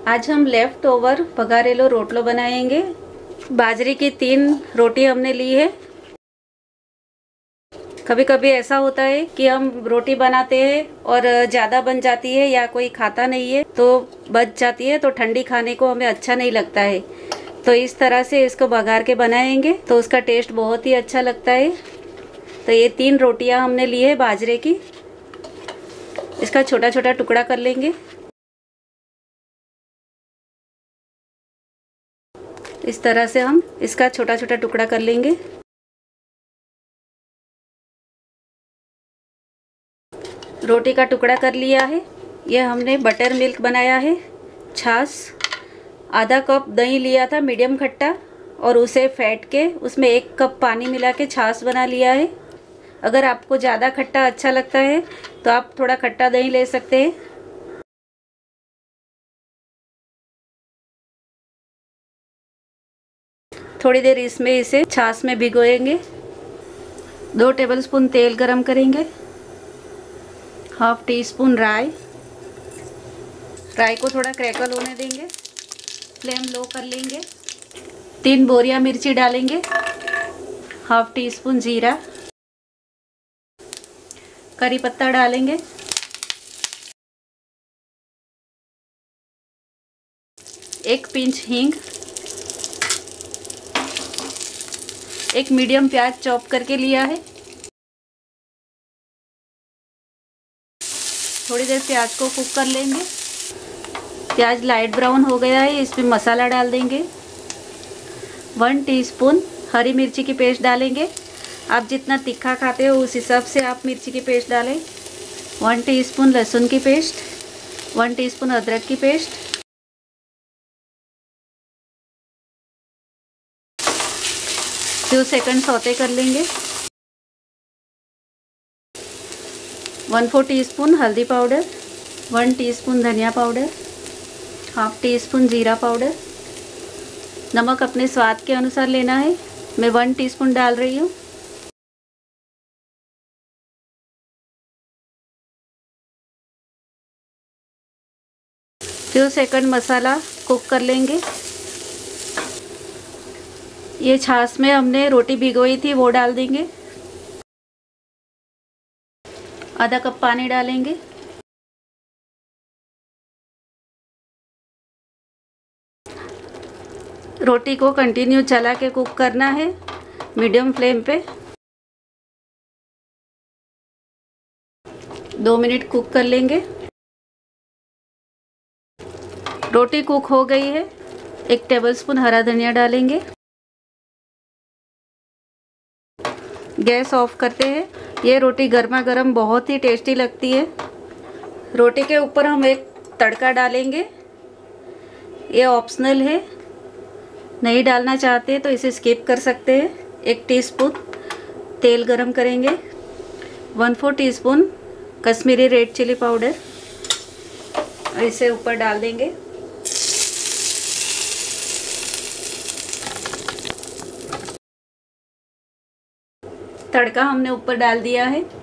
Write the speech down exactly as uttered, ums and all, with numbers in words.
आज हम left over भगारेलो रोटलो बनाएंगे। बाजरे की तीन रोटी हमने ली है। कभी कभी ऐसा होता है कि हम रोटी बनाते हैं और ज़्यादा बन जाती है या कोई खाता नहीं है तो बच जाती है, तो ठंडी खाने को हमें अच्छा नहीं लगता है। तो इस तरह से इसको बघार के बनाएंगे तो उसका टेस्ट बहुत ही अच्छा लगता है। तो ये तीन रोटियां हमने ली है बाजरे की। इसका छोटा छोटा टुकड़ा कर लेंगे। इस तरह से हम इसका छोटा छोटा टुकड़ा कर लेंगे। रोटी का टुकड़ा कर लिया है। यह हमने बटर मिल्क बनाया है। छाछ, आधा कप दही लिया था मीडियम खट्टा और उसे फेंट के उसमें एक कप पानी मिला के छाछ बना लिया है। अगर आपको ज़्यादा खट्टा अच्छा लगता है तो आप थोड़ा खट्टा दही ले सकते हैं। थोड़ी देर इसमें इसे छाछ में भिगोएंगे। दो टेबलस्पून तेल गरम करेंगे। हाफ टी स्पून राई। राई को थोड़ा क्रैकल होने देंगे। फ्लेम लो कर लेंगे। तीन बोरिया मिर्ची डालेंगे। हाफ टी स्पून जीरा। करी पत्ता डालेंगे। एक पिंच हींग। एक मीडियम प्याज चॉप करके लिया है। थोड़ी देर प्याज को कुक कर लेंगे। प्याज लाइट ब्राउन हो गया है। इसमें मसाला डाल देंगे। वन टीस्पून हरी मिर्ची की पेस्ट डालेंगे। आप जितना तीखा खाते हो उस हिसाब से आप मिर्ची की पेस्ट डालें। वन टीस्पून लहसुन की पेस्ट। वन टीस्पून अदरक की पेस्ट। दो सेकंड सौते कर लेंगे। वन फोर टीस्पून हल्दी पाउडर। वन टीस्पून धनिया पाउडर। हाफ टी स्पून जीरा पाउडर। नमक अपने स्वाद के अनुसार लेना है। मैं वन टीस्पून डाल रही हूँ। दो सेकंड मसाला कुक कर लेंगे। ये छाछ में हमने रोटी भिगोई थी वो डाल देंगे। आधा कप पानी डालेंगे। रोटी को कंटिन्यू चला के कुक करना है मीडियम फ्लेम पे। दो मिनट कुक कर लेंगे। रोटी कुक हो गई है। एक टेबलस्पून हरा धनिया डालेंगे। गैस ऑफ करते हैं। ये रोटी गर्मा गर्म बहुत ही टेस्टी लगती है। रोटी के ऊपर हम एक तड़का डालेंगे। ये ऑप्शनल है, नहीं डालना चाहते तो इसे स्किप कर सकते हैं। एक टीस्पून तेल गरम करेंगे। One four teaspoon Kashmiri red chilli powder और इसे ऊपर डाल देंगे। तड़का हमने ऊपर डाल दिया है।